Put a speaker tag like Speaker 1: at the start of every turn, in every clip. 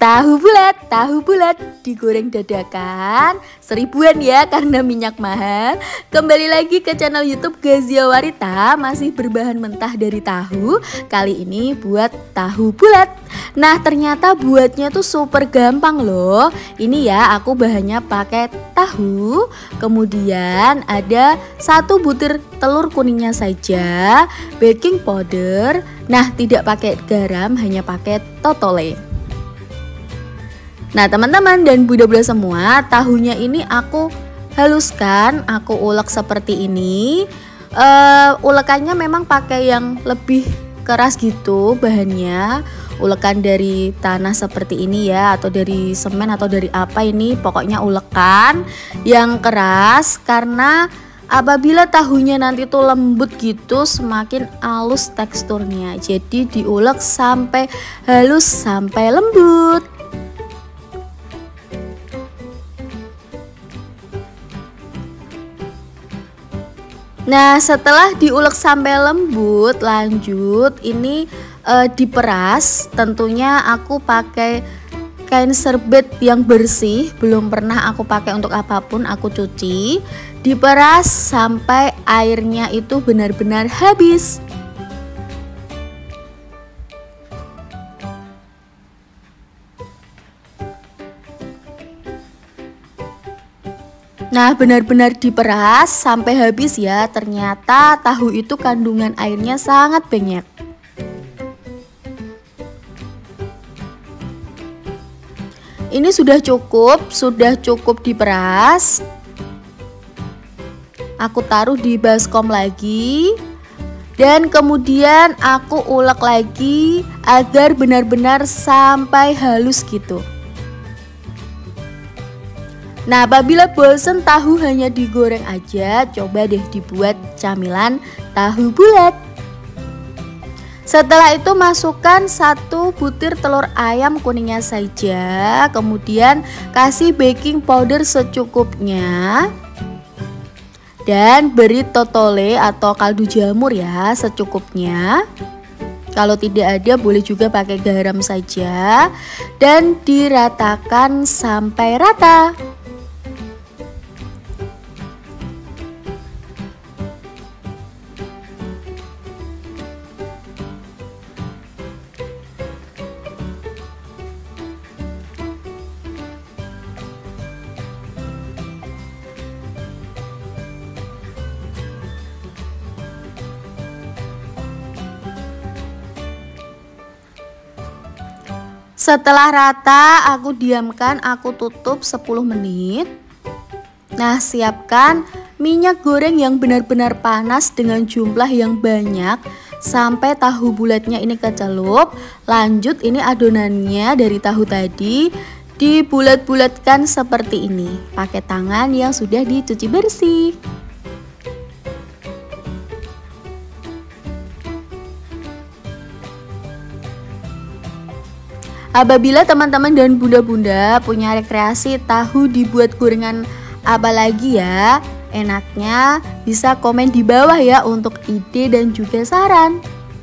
Speaker 1: tahu bulat digoreng dadakan 1000-an ya karena minyak mahal. Kembali lagi ke channel YouTube Ghazia Warita, masih berbahan mentah dari tahu. Kali ini buat tahu bulat. Nah, ternyata buatnya tuh super gampang loh. Ini ya, aku bahannya pakai tahu, kemudian ada 1 butir telur kuningnya saja, baking powder. Nah, tidak pakai garam, hanya pakai totole. Nah, teman-teman dan bunda-bunda semua, tahunya ini aku haluskan, aku ulek seperti ini. Ulekannya memang pakai yang lebih keras gitu bahannya. Ulekan dari tanah seperti ini ya, atau dari semen atau dari apa ini, pokoknya ulekan yang keras karena apabila tahunya nanti tuh lembut gitu, semakin halus teksturnya. Jadi diulek sampai halus, sampai lembut. Nah, setelah diulek sampai lembut, lanjut ini diperas. Tentunya aku pakai kain serbet yang bersih, belum pernah aku pakai untuk apapun, aku cuci. Diperas sampai airnya itu benar-benar habis. Nah, benar-benar diperas sampai habis ya. Ternyata tahu itu kandungan airnya sangat banyak. Ini sudah cukup diperas. Aku taruh di baskom lagi. Dan kemudian aku ulek lagi agar benar-benar sampai halus gitu. Nah, apabila bosen tahu hanya digoreng aja, coba deh dibuat camilan tahu bulat. Setelah itu masukkan 1 butir telur ayam kuningnya saja, kemudian kasih baking powder secukupnya. Dan beri totole atau kaldu jamur ya secukupnya. Kalau tidak ada boleh juga pakai garam saja. Dan diratakan sampai rata. Setelah rata, aku diamkan, aku tutup 10 menit. Nah, siapkan minyak goreng yang benar-benar panas dengan jumlah yang banyak sampai tahu bulatnya ini kecelup. Lanjut, ini adonannya dari tahu tadi dibulat-bulatkan seperti ini pakai tangan yang sudah dicuci bersih. Apabila teman-teman dan bunda-bunda punya rekreasi tahu dibuat gorengan apa lagi ya, enaknya bisa komen di bawah ya untuk ide dan juga saran.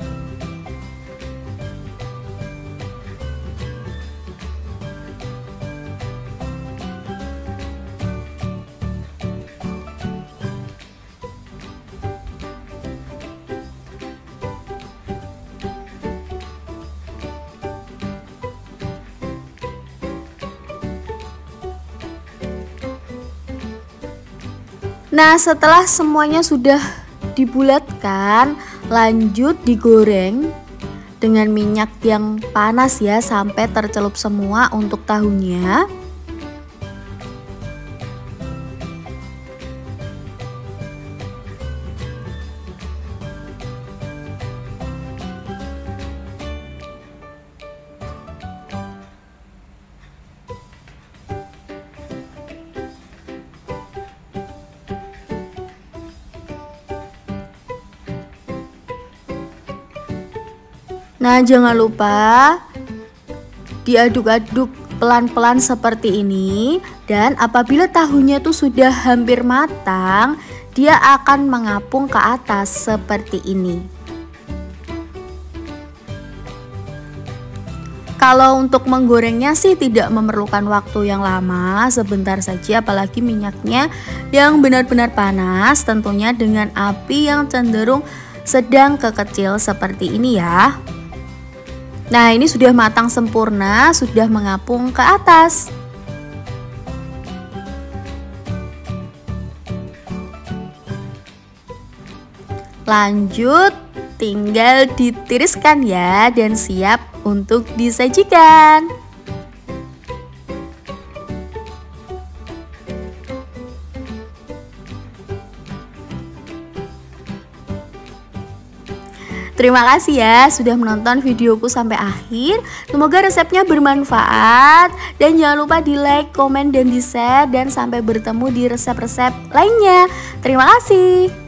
Speaker 1: Nah, setelah semuanya sudah dibulatkan, lanjut digoreng dengan minyak yang panas ya sampai tercelup semua untuk tahunya. Nah, jangan lupa diaduk-aduk pelan-pelan seperti ini. Dan apabila tahunya tuh sudah hampir matang, dia akan mengapung ke atas seperti ini. Kalau untuk menggorengnya sih tidak memerlukan waktu yang lama, sebentar saja, apalagi minyaknya yang benar-benar panas, tentunya dengan api yang cenderung sedang ke kecil seperti ini ya. Nah, ini sudah matang sempurna, sudah mengapung ke atas. Lanjut, tinggal ditiriskan ya dan siap untuk disajikan. Terima kasih ya sudah menonton videoku sampai akhir. Semoga resepnya bermanfaat dan jangan lupa di like, komen, dan di share, dan sampai bertemu di resep-resep lainnya. Terima kasih.